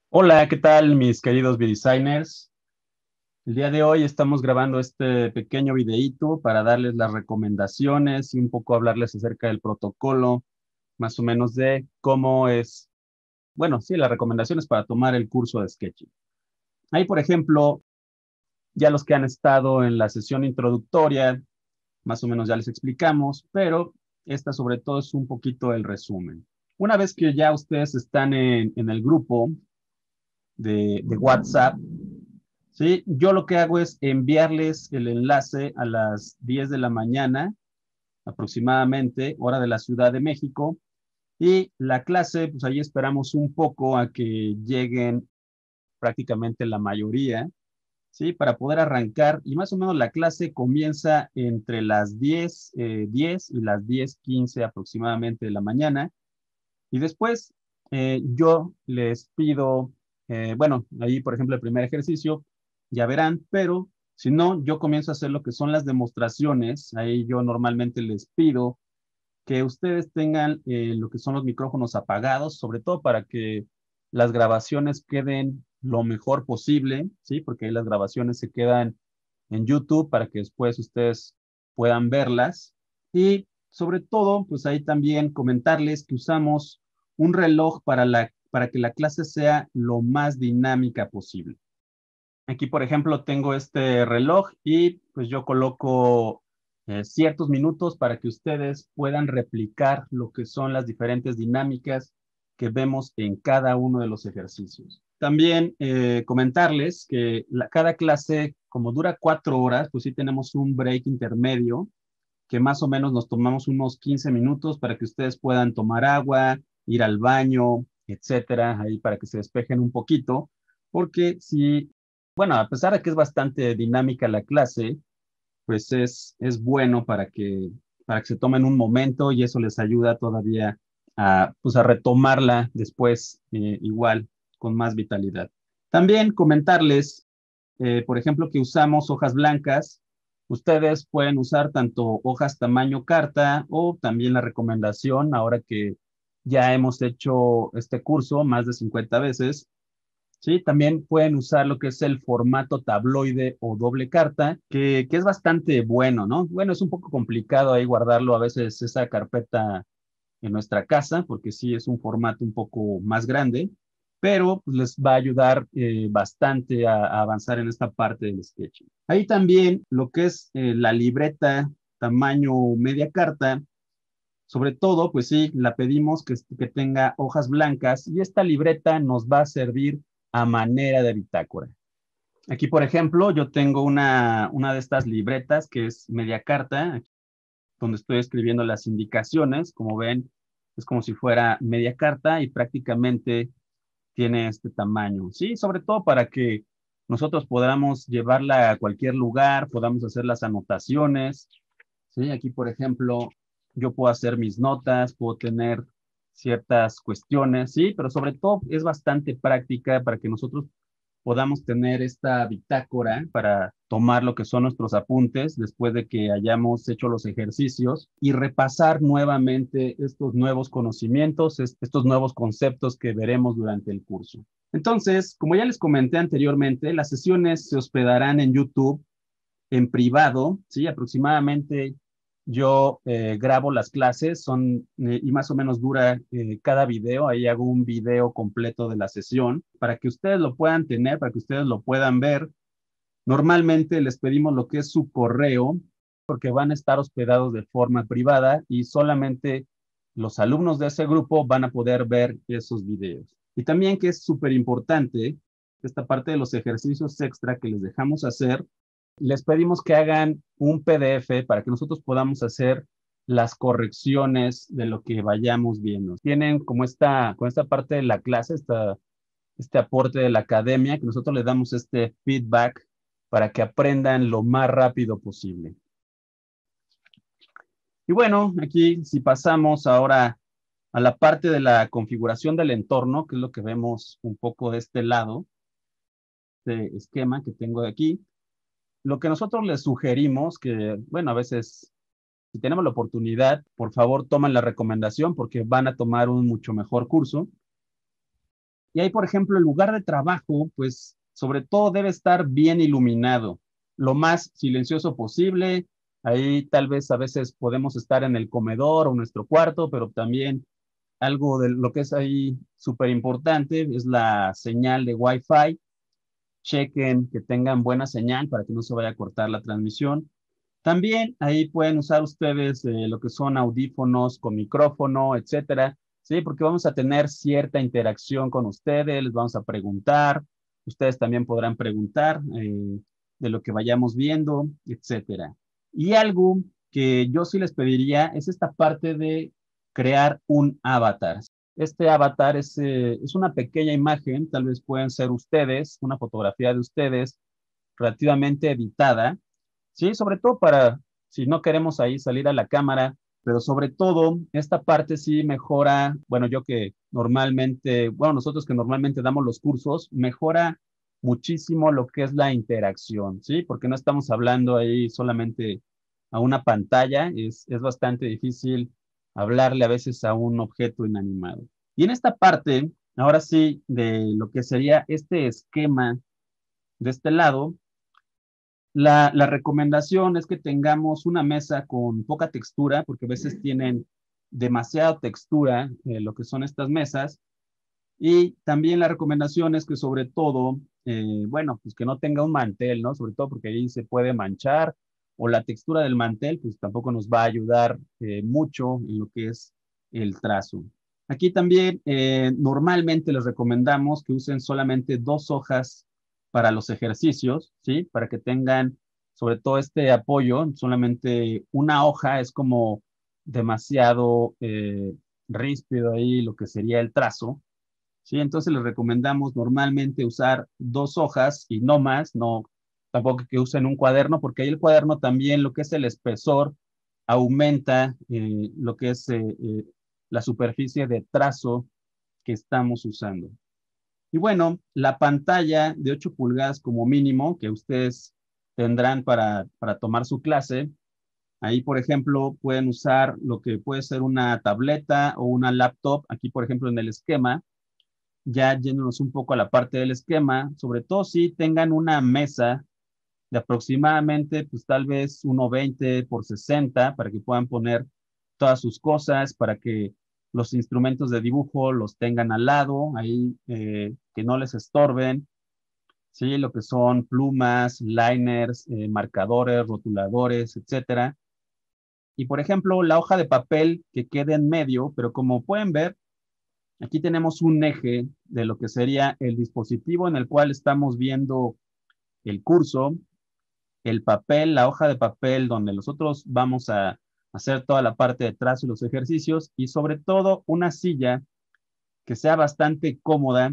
Hola, ¿qué tal mis queridos V-Designers? El día de hoy estamos grabando este pequeño videíto para darles las recomendaciones y un poco hablarles acerca del protocolo, más o menos de cómo es, bueno, sí, las recomendaciones para tomar el curso de Sketching. Ahí, por ejemplo, ya los que han estado en la sesión introductoria, más o menos ya les explicamos, pero esta sobre todo es un poquito el resumen. Una vez que ya ustedes están en el grupo de WhatsApp, ¿sí? Yo lo que hago es enviarles el enlace a las 10 de la mañana, aproximadamente, hora de la Ciudad de México, y la clase, pues ahí esperamos un poco a que lleguen prácticamente la mayoría, ¿sí? Para poder arrancar, y más o menos la clase comienza entre las 10 y las 10:15 aproximadamente de la mañana, y después yo les pido, bueno, ahí por ejemplo el primer ejercicio, ya verán, pero si no, yo comienzo a hacer lo que son las demostraciones. Ahí yo normalmente les pido que ustedes tengan lo que son los micrófonos apagados, sobre todo para que las grabaciones queden lo mejor posible, ¿sí? Porque ahí las grabaciones se quedan en YouTube para que después ustedes puedan verlas. Y sobre todo, pues ahí también comentarles que usamos un reloj para que la clase sea lo más dinámica posible. Aquí, por ejemplo, tengo este reloj y pues yo coloco ciertos minutos para que ustedes puedan replicar lo que son las diferentes dinámicas que vemos en cada uno de los ejercicios. También comentarles que cada clase, como dura 4 horas, pues sí tenemos un break intermedio que más o menos nos tomamos unos 15 minutos para que ustedes puedan tomar agua, ir al baño, etcétera, ahí para que se despejen un poquito, porque si, bueno, a pesar de que es bastante dinámica la clase, pues es bueno para que se tomen un momento y eso les ayuda todavía pues a retomarla después igual con más vitalidad. También comentarles, por ejemplo, que usamos hojas blancas. Ustedes pueden usar tanto hojas tamaño carta o también la recomendación, ahora que ya hemos hecho este curso más de 50 veces, ¿sí? También pueden usar lo que es el formato tabloide o doble carta, que es bastante bueno, ¿no? Bueno, es un poco complicado ahí guardarlo a veces esa carpeta en nuestra casa, porque sí es un formato un poco más grande, pero pues, les va a ayudar bastante a avanzar en esta parte del sketching. Ahí también lo que es la libreta tamaño media carta, sobre todo, pues sí, la pedimos que tenga hojas blancas y esta libreta nos va a servir a manera de bitácora. Aquí, por ejemplo, yo tengo una de estas libretas que es media carta, donde estoy escribiendo las indicaciones. Como ven, es como si fuera media carta y prácticamente tiene este tamaño. Sí, sobre todo para que nosotros podamos llevarla a cualquier lugar, podamos hacer las anotaciones. Sí, aquí, por ejemplo, yo puedo hacer mis notas, puedo tener ciertas cuestiones, sí, pero sobre todo es bastante práctica para que nosotros podamos tener esta bitácora para tomar lo que son nuestros apuntes después de que hayamos hecho los ejercicios y repasar nuevamente estos nuevos conocimientos, estos nuevos conceptos que veremos durante el curso. Entonces, como ya les comenté anteriormente, las sesiones se hospedarán en YouTube en privado, ¿sí? Aproximadamente yo grabo las clases, y más o menos dura cada video, ahí hago un video completo de la sesión para que ustedes lo puedan tener, para que ustedes lo puedan ver. Normalmente les pedimos lo que es su correo, porque van a estar hospedados de forma privada y solamente los alumnos de ese grupo van a poder ver esos videos. Y también que es súper importante, esta parte de los ejercicios extra que les dejamos hacer, les pedimos que hagan un PDF para que nosotros podamos hacer las correcciones de lo que vayamos viendo. Tienen como con esta parte de la clase, este aporte de la academia, que nosotros les damos este feedback para que aprendan lo más rápido posible. Y bueno, aquí si pasamos ahora a la parte de la configuración del entorno, que es lo que vemos un poco de este lado, este esquema que tengo de aquí, lo que nosotros les sugerimos, que bueno, a veces si tenemos la oportunidad, por favor toman la recomendación porque van a tomar un mucho mejor curso. Y ahí, por ejemplo, el lugar de trabajo, pues sobre todo debe estar bien iluminado, lo más silencioso posible. Ahí tal vez a veces podemos estar en el comedor o nuestro cuarto, pero también algo de lo que es ahí súper importante es la señal de Wi-Fi. Chequen que tengan buena señal para que no se vaya a cortar la transmisión. También ahí pueden usar ustedes lo que son audífonos con micrófono, etcétera, ¿sí? Porque vamos a tener cierta interacción con ustedes, les vamos a preguntar, ustedes también podrán preguntar de lo que vayamos viendo, etcétera. Y algo que yo sí les pediría es esta parte de crear un avatar. Este avatar es una pequeña imagen, tal vez pueden ser ustedes, una fotografía de ustedes relativamente editada, ¿sí? Sobre todo para, si no queremos ahí salir a la cámara, pero sobre todo esta parte sí mejora, bueno, yo que normalmente, bueno, nosotros que normalmente damos los cursos, mejora muchísimo lo que es la interacción, ¿sí? Porque no estamos hablando ahí solamente a una pantalla, es bastante difícil hablarle a veces a un objeto inanimado. Y en esta parte, ahora sí, de lo que sería este esquema de este lado, la recomendación es que tengamos una mesa con poca textura, porque a veces tienen demasiada textura lo que son estas mesas. Y también la recomendación es que sobre todo, bueno, pues que no tenga un mantel, ¿no? Sobre todo porque ahí se puede manchar o la textura del mantel, pues tampoco nos va a ayudar mucho en lo que es el trazo. Aquí también normalmente les recomendamos que usen solamente 2 hojas para los ejercicios, ¿sí? Para que tengan sobre todo este apoyo, solamente una hoja es como demasiado ríspido ahí lo que sería el trazo. ¿Sí? Entonces les recomendamos normalmente usar 2 hojas y no más, no tampoco que usen un cuaderno, porque ahí el cuaderno también lo que es el espesor aumenta lo que es la superficie de trazo que estamos usando. Y bueno, la pantalla de 8 pulgadas como mínimo que ustedes tendrán para tomar su clase, ahí por ejemplo pueden usar lo que puede ser una tableta o una laptop, aquí por ejemplo en el esquema ya yéndonos un poco a la parte del esquema, sobre todo si tengan una mesa de aproximadamente, pues tal vez 1,20 por 60 para que puedan poner todas sus cosas, para que los instrumentos de dibujo los tengan al lado, ahí que no les estorben, ¿sí? Lo que son plumas, liners, marcadores, rotuladores, etcétera. Y por ejemplo, la hoja de papel que quede en medio, pero como pueden ver, aquí tenemos un eje de lo que sería el dispositivo en el cual estamos viendo el curso, el papel, la hoja de papel donde nosotros vamos a hacer toda la parte de atrás y los ejercicios y sobre todo una silla que sea bastante cómoda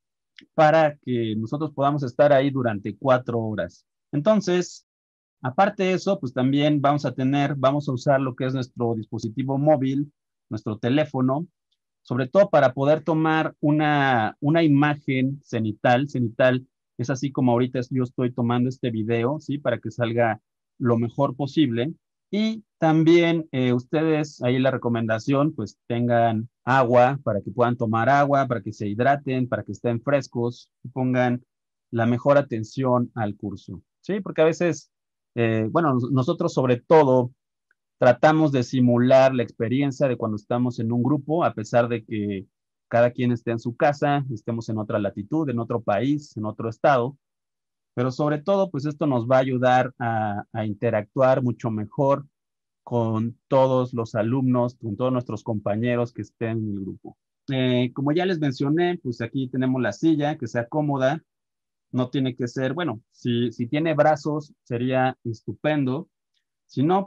para que nosotros podamos estar ahí durante 4 horas. Entonces, aparte de eso, pues también vamos a usar lo que es nuestro dispositivo móvil, nuestro teléfono, sobre todo para poder tomar una imagen cenital. Cenital es así como ahorita yo estoy tomando este video, ¿sí? Para que salga lo mejor posible. Y también ustedes, ahí la recomendación, pues tengan agua para que puedan tomar agua, para que se hidraten, para que estén frescos y pongan la mejor atención al curso, ¿sí? Porque a veces, bueno, nosotros sobre todo tratamos de simular la experiencia de cuando estamos en un grupo, a pesar de que cada quien esté en su casa, estemos en otra latitud, en otro país, en otro estado, pero sobre todo, pues esto nos va a ayudar a interactuar mucho mejor con todos los alumnos, con todos nuestros compañeros que estén en el grupo. Como ya les mencioné, pues aquí tenemos la silla, que sea cómoda, no tiene que ser, bueno, si tiene brazos sería estupendo, si no,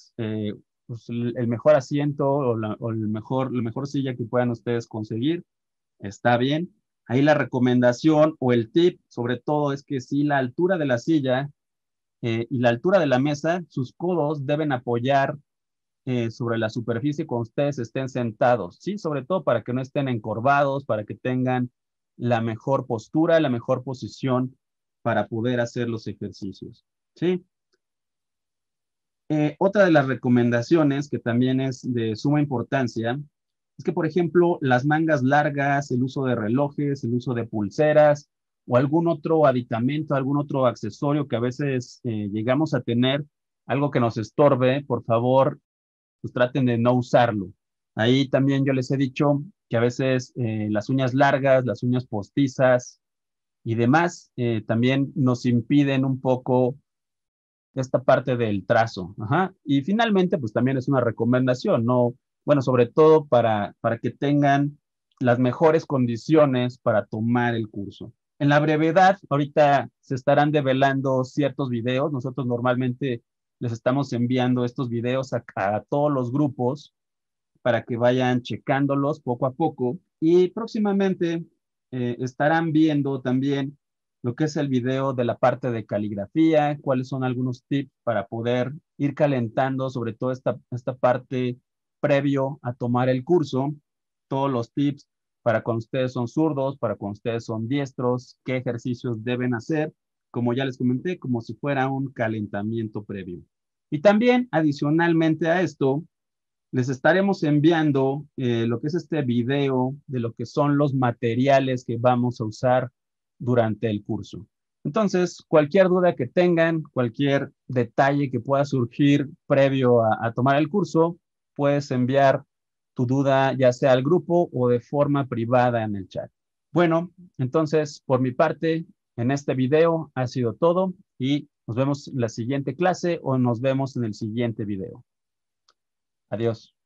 pues el mejor asiento o la mejor silla que puedan ustedes conseguir, está bien. Ahí la recomendación o el tip, sobre todo, es que si la altura de la silla y la altura de la mesa, sus codos deben apoyar sobre la superficie cuando ustedes estén sentados, ¿sí? Sobre todo para que no estén encorvados, para que tengan la mejor postura, la mejor posición para poder hacer los ejercicios, ¿sí? Otra de las recomendaciones que también es de suma importancia es que, por ejemplo, las mangas largas, el uso de relojes, el uso de pulseras o algún otro aditamento, algún otro accesorio que a veces llegamos a tener, algo que nos estorbe, por favor, pues traten de no usarlo. Ahí también yo les he dicho que a veces las uñas largas, las uñas postizas y demás también nos impiden un poco esta parte del trazo. Ajá. Y finalmente, pues también es una recomendación, ¿no? Bueno, sobre todo para que tengan las mejores condiciones para tomar el curso. En la brevedad, ahorita se estarán develando ciertos videos. Nosotros normalmente les estamos enviando estos videos a todos los grupos para que vayan checándolos poco a poco. Y próximamente estarán viendo también lo que es el video de la parte de caligrafía, cuáles son algunos tips para poder ir calentando, sobre todo esta parte previo a tomar el curso, todos los tips para cuando ustedes son zurdos, para cuando ustedes son diestros, qué ejercicios deben hacer, como ya les comenté, como si fuera un calentamiento previo. Y también, adicionalmente a esto, les estaremos enviando lo que es este video de lo que son los materiales que vamos a usar durante el curso. Entonces, cualquier duda que tengan, cualquier detalle que pueda surgir previo a tomar el curso, puedes enviar tu duda ya sea al grupo o de forma privada en el chat. Bueno, entonces, por mi parte, en este video ha sido todo y nos vemos en la siguiente clase o nos vemos en el siguiente video. Adiós.